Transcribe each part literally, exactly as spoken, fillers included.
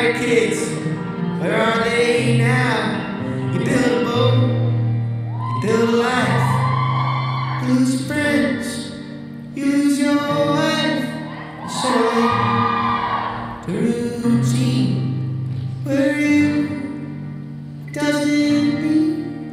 your kids? Where are they now? You build a boat, you build a life. You lose your friends, you lose your wife. You settle in the routine. Where are you? Does it mean?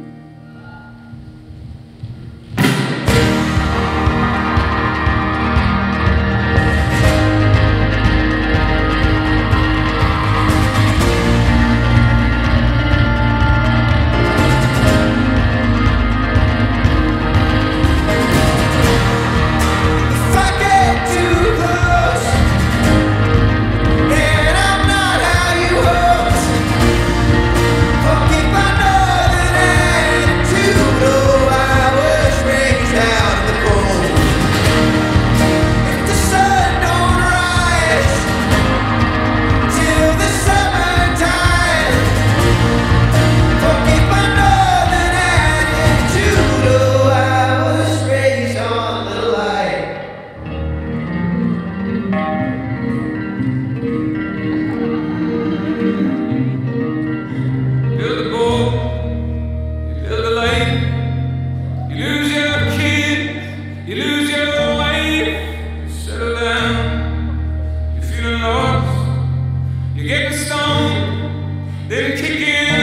You lose your wife, settle down, you're feeling lost, you get the stone, then kick in.